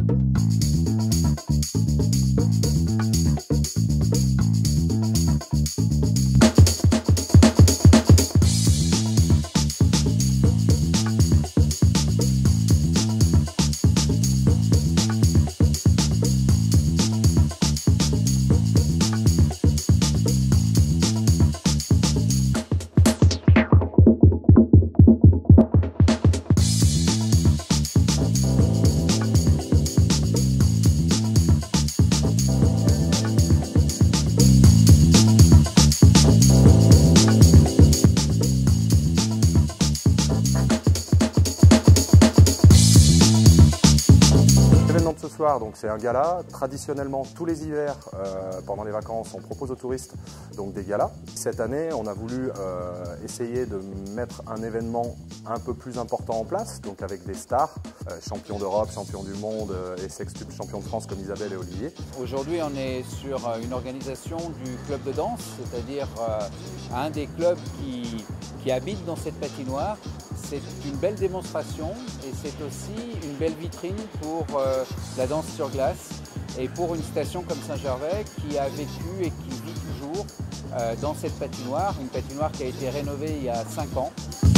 Ce soir, donc c'est un gala. Traditionnellement, tous les hivers, pendant les vacances, on propose aux touristes donc des galas. Cette année, on a voulu essayer de mettre un événement un peu plus important en place, donc avec des stars, champions d'Europe, champions du monde et sextuple champions de France comme Isabelle et Olivier. Aujourd'hui, on est sur une organisation du club de danse, c'est-à-dire un des clubs qui habite dans cette patinoire. C'est une belle démonstration et c'est aussi une belle vitrine pour la danse sur glace et pour une station comme Saint-Gervais qui a vécu et qui vit toujours dans cette patinoire, une patinoire qui a été rénovée il y a 5 ans.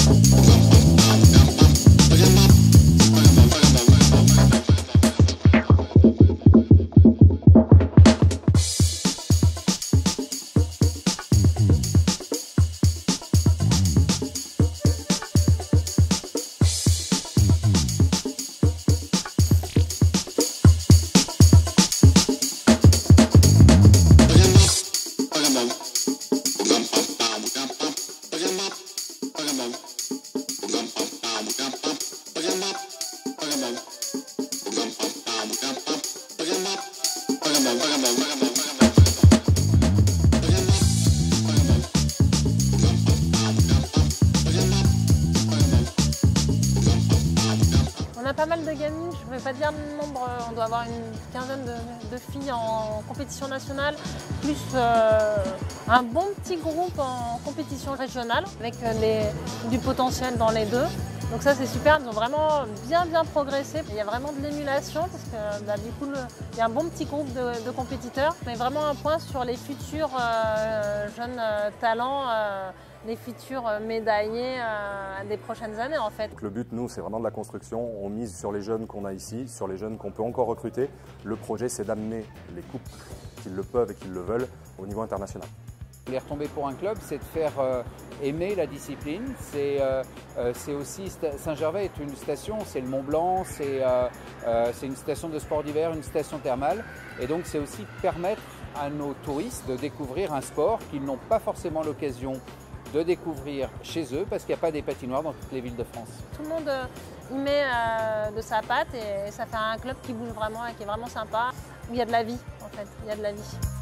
On a pas mal de gamines, je ne vais pas dire le nombre, on doit avoir une quinzaine de filles en compétition nationale, plus un bon petit groupe en compétition régionale avec du potentiel dans les deux. Donc ça c'est super, ils ont vraiment bien progressé. Il y a vraiment de l'émulation parce que du coup il y a un bon petit groupe de compétiteurs, mais vraiment un point sur les futurs jeunes talents, les futurs médaillés des prochaines années en fait. Donc le but, nous, c'est vraiment de la construction. On mise sur les jeunes qu'on a ici, sur les jeunes qu'on peut encore recruter. Le projet, c'est d'amener les couples qui le peuvent et qui le veulent au niveau international. Les retombées pour un club, c'est de faire aimer la discipline. C'est aussi, Saint-Gervais est une station, c'est le Mont Blanc, c'est une station de sport d'hiver, une station thermale. Et donc c'est aussi permettre à nos touristes de découvrir un sport qu'ils n'ont pas forcément l'occasion de découvrir chez eux parce qu'il n'y a pas des patinoires dans toutes les villes de France. Tout le monde y met de sa patte et ça fait un club qui bouge vraiment et qui est vraiment sympa, où il y a de la vie en fait, il y a de la vie.